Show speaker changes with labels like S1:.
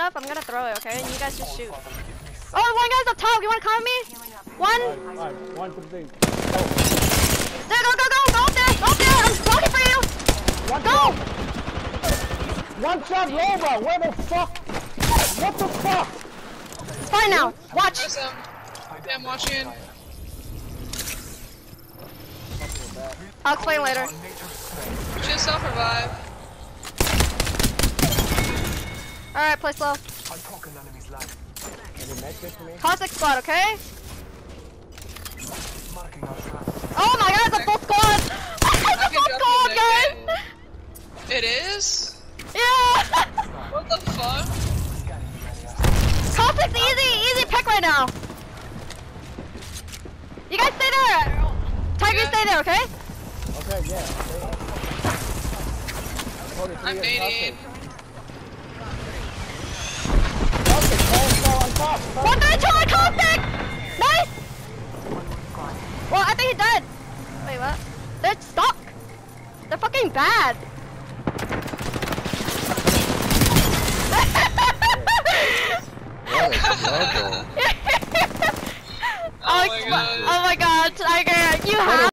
S1: up, I'm gonna throw it, okay? And you guys just shoot. Oh, one guy's up top. You wanna come with me? One.
S2: Alright, one for the thing.
S1: There, go, go, go! Go up there! Go up there! I'm blocking for you! Go!
S2: One shot Loba! Where the fuck? What the fuck?
S1: It's fine now. Watch.
S3: Yeah, I'm watching.
S1: I'll explain later.
S3: Just self-revive.
S1: Alright, play slow.
S2: Any message for me?
S1: Cossack squad, okay? Oh my god, it's a full squad! It's a full squad, guys!
S3: It is?
S1: Yeah!
S3: What the fuck?
S1: Cossack's easy pick right now. You guys stay there. Tiger,
S3: Yeah.
S1: stay there, okay?
S2: Okay, yeah.
S3: I'm nading.
S2: On top.
S1: 132 on Cossack! Nice! Well, I think he's dead. Wait, what? They're stuck. They're fucking bad.
S4: What a struggle.
S3: Oh my god.
S1: Oh my god, Tiger, you have